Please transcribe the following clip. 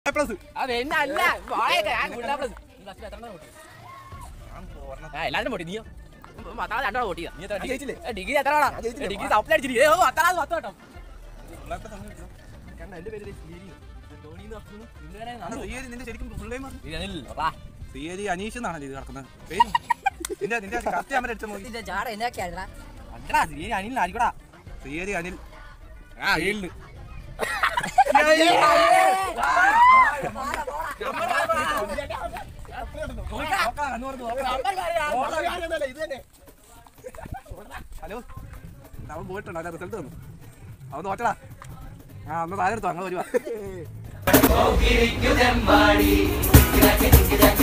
എല്ലാരും പൊട്ടി നീയോ രണ്ടോ പൊട്ടിയ ഡിഗ്രി എത്ര ഡിഗ്രി സപ്ലൈ അടിച്ചിട്ട് എന്റെ പേര് തീയതി അനീഷ് എന്നാണ് ഇത് കിടക്കുന്നത് നിന്റെ കത്തി അമ്മ അടിച്ചു നോക്കി അനിൽ ആയിരിക്കടാ തീയതി അനിൽ അനിൽ ഹലോ അവൻ പോയിട്ടുണ്ടോ അല്ല റിസൾട്ട് വന്നു അവൻ നോറ്റടാ ഒന്ന് താഴെ എടുത്തോ അങ്ങനെ വരുവാ